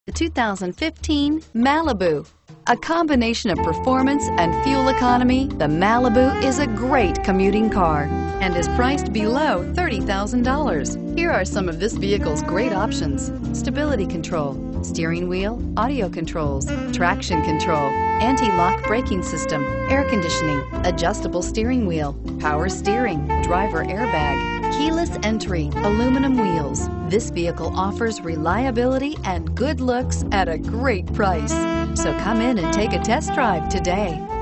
The 2015 Malibu. A combination of performance and fuel economy, the Malibu is a great commuting car and is priced below $30,000. Here are some of this vehicle's great options: stability control, steering wheel audio controls, traction control, anti-lock braking system, air conditioning, adjustable steering wheel, power steering, driver airbag, keyless entry, aluminum wheels. This vehicle offers reliability and good looks at a great price. So come in and take a test drive today.